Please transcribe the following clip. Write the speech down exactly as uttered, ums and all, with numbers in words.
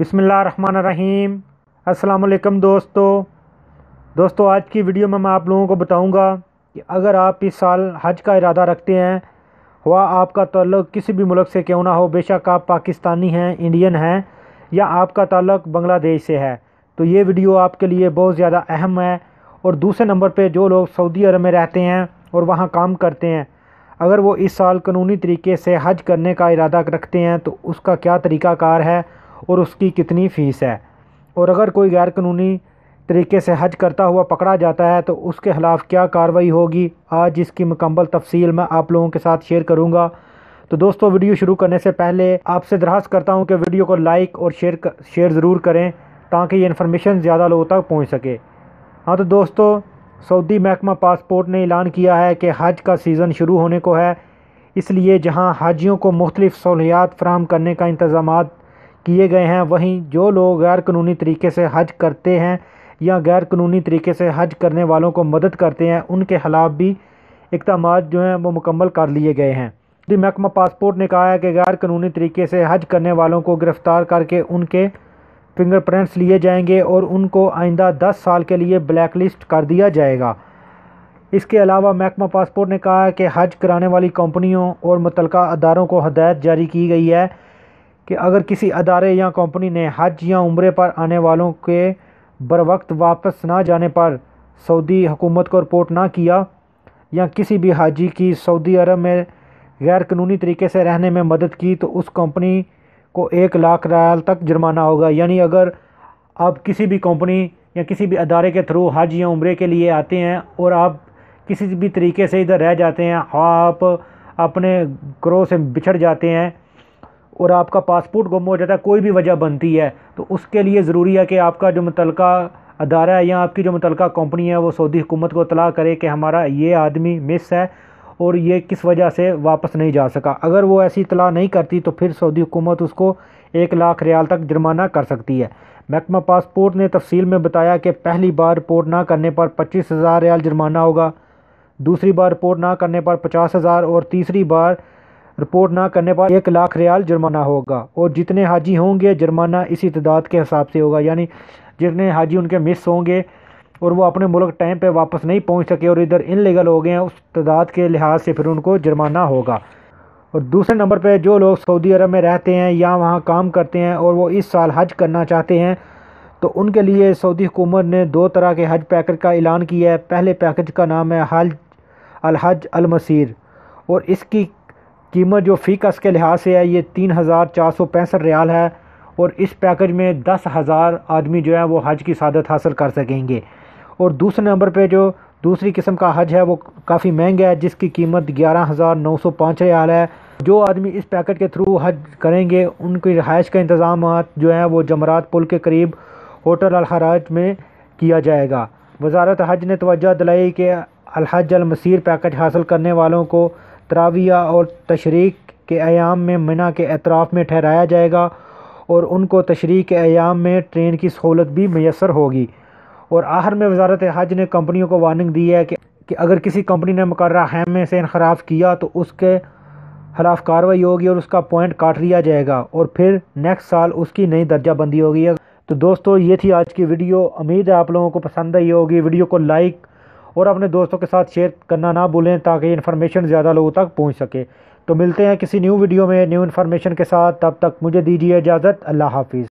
बिस्मिल्लाहिर्रहमानिर्रहीम। अस्सलाम वालेकुम दोस्तों दोस्तों आज की वीडियो में मैं आप लोगों को बताऊंगा कि अगर आप इस साल हज का इरादा रखते हैं, हुआ आपका ताल्लुक़ किसी भी मुल्क से क्यों ना हो, बेशक आप पाकिस्तानी हैं, इंडियन हैं या आपका ताल्लुक़ बांग्लादेश से है, तो ये वीडियो आपके लिए बहुत ज़्यादा अहम है। और दूसरे नंबर पे जो लोग सऊदी अरब में रहते हैं और वहाँ काम करते हैं, अगर वो इस साल कानूनी तरीके से हज करने का इरादा रखते हैं तो उसका क्या तरीक़ाकार है और उसकी कितनी फ़ीस है। और अगर कोई गैर कानूनी तरीके से हज करता हुआ पकड़ा जाता है तो उसके ख़िलाफ़ क्या कार्रवाई होगी, आज इसकी मुकम्मल तफसील मैं आप लोगों के साथ शेयर करूंगा। तो दोस्तों वीडियो शुरू करने से पहले आपसे दरख्वास्त करता हूं कि वीडियो को लाइक और शेयर शेयर ज़रूर करें ताकि ये इन्फॉर्मेशन ज़्यादा लोगों तक पहुँच सके। हाँ तो दोस्तों, सऊदी महकमा पासपोर्ट ने ऐलान किया है कि हज का सीज़न शुरू होने को है, इसलिए जहाँ हाजियों को मुख्तलिफ़ सहूलियात फराहम करने का इंतज़ाम किए गए हैं, वहीं जो लोग गैर कानूनी तरीके से हज करते हैं या गैर कानूनी तरीके से हज करने वालों को मदद करते हैं, उनके ख़िलाफ़ भी इक़दाम जो हैं वो मुकम्मल कर लिए गए हैं। सऊदी महकमा पासपोर्ट ने कहा है कि गैर कानूनी तरीके से हज करने वालों को गिरफ़्तार करके उनके फिंगरप्रिंट्स लिए जाएंगे और उनको आइंदा दस साल के लिए ब्लैक लिस्ट कर दिया जाएगा। इसके अलावा महकमा पासपोर्ट ने कहा है कि हज कराने वाली कंपनियों और मुतल्लिका अदारों को हदायत जारी की गई है कि अगर किसी अदारे या कंपनी ने हज या उम्रे पर आने वालों के बरवक्त वापस ना जाने पर सऊदी हुकूमत को रिपोर्ट ना किया या किसी भी हाजी की सऊदी अरब में गैर कानूनी तरीके से रहने में मदद की तो उस कंपनी को एक लाख रियाल तक जुर्माना होगा। यानी अगर आप किसी भी कंपनी या किसी भी अदारे के थ्रू हज या उम्रे के लिए आते हैं और आप किसी भी तरीके से इधर रह जाते हैं, आप अपने ग्रोह से बिछड़ जाते हैं और आपका पासपोर्ट गुम हो जाता है, कोई भी वजह बनती है, तो उसके लिए ज़रूरी है कि आपका जो मुतल्लिका अदारा है या आपकी जो मुतल्लिका कंपनी है वो सऊदी हुकूमत को इत्तला करे कि हमारा ये आदमी मिस है और ये किस वजह से वापस नहीं जा सका। अगर वो ऐसी इत्तला नहीं करती तो फिर सऊदी हुकूमत उसको एक लाख रियाल तक जुर्माना कर सकती है। महकमा पासपोर्ट ने तफसील में बताया कि पहली बार रिपोर्ट ना करने पर पच्चीस हज़ार रियाल जुर्माना होगा, दूसरी बार रिपोर्ट ना करने पर पचास हज़ार और तीसरी बार रिपोर्ट ना करने पर एक लाख रियाल जुर्माना होगा। और जितने हाजी होंगे जुर्माना इसी तादाद के हिसाब से होगा, यानी जितने हाजी उनके मिस होंगे और वो अपने मुल्क टाइम पे वापस नहीं पहुंच सके और इधर इनलीगल हो गए हैं, उस तादाद के लिहाज से फिर उनको जुर्माना होगा। और दूसरे नंबर पे जो लोग सऊदी अरब में रहते हैं या वहाँ काम करते हैं और वो इस साल हज करना चाहते हैं तो उनके लिए सऊदी हुकूमत ने दो तरह के हज पैकेज का ऐलान किया है। पहले पैकेज का नाम है हज अल हज अल मसीर और इसकी कीमत जो फ़ीकस के लिहाज से है ये तीन हज़ार चार सौ पैंसठ रियाल है और इस पैकेज में दस हज़ार आदमी जो है वो हज की सादत हासिल कर सकेंगे। और दूसरे नंबर पे जो दूसरी किस्म का हज है वो काफ़ी महंगा है, जिसकी कीमत ग्यारह हज़ार नौ सौ पाँच रियाल है। जो आदमी इस पैकेज के थ्रू हज करेंगे उनकी रिहाइश का इंतज़ाम जो है वो जमरात पुल के करीब होटल अल हराज में किया जाएगा। वज़ारत हज ने तवज्जो दिलाई कि अल हज अल मसीर पैकेज हासिल करने वालों को तराविया और तशरीक के अयाम में मिना के अतराफ़ में ठहराया जाएगा और उनको तशरीक के अयाम में ट्रेन की सहूलत भी मैसर होगी। और आखिर में वज़ारत हज ने कंपनियों को वार्निंग दी है कि, कि अगर किसी कंपनी ने मुकर्ररा खैमे से इनखराफ किया तो उसके खिलाफ़ कार्रवाई होगी और उसका पॉइंट काट लिया जाएगा और फिर नेक्स्ट साल उसकी नई दर्जा बंदी होगी। तो दोस्तों ये थी आज की वीडियो, उम्मीद है आप लोगों को पसंद आई होगी। वीडियो को लाइक और अपने दोस्तों के साथ शेयर करना ना भूलें ताकि इन्फॉर्मेशन ज़्यादा लोगों तक पहुंच सके। तो मिलते हैं किसी न्यू वीडियो में न्यू इन्फॉर्मेशन के साथ, तब तक मुझे दीजिए इजाज़त। अल्लाह हाफिज़।